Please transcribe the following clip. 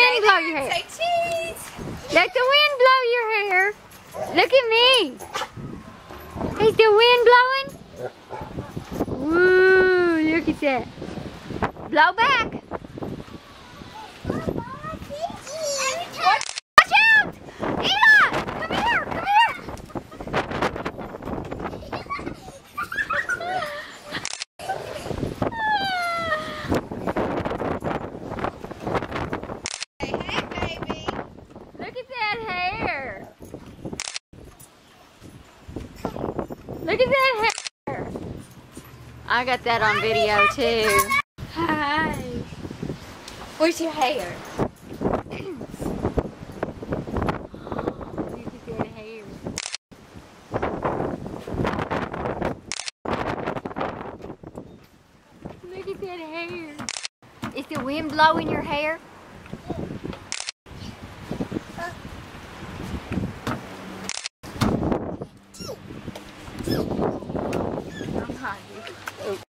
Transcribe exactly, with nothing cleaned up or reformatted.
wind blow your hair. Say cheese. Let the wind blow your hair. Look at me. Is the wind blowing? Woo, look at that. Blow back. What? Watch out! Ela! Come here, come here. Hey, hey, baby. Look at that hair. Look at that hair. I got that on video too. Hi. Where's your hair? Look at that hair. Look at that hair. Is the wind blowing your hair? I'm hungry.